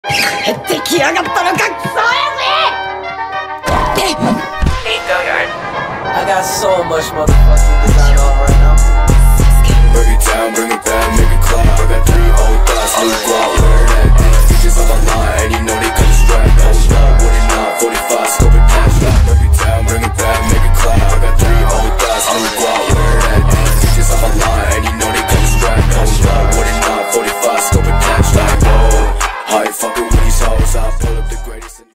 出来上がったのか、クソ親父！ Hey, go yard. I got so much motherfucking design on right now. Bring it down, bring it back, make it clap. I got 3 old thoughts, new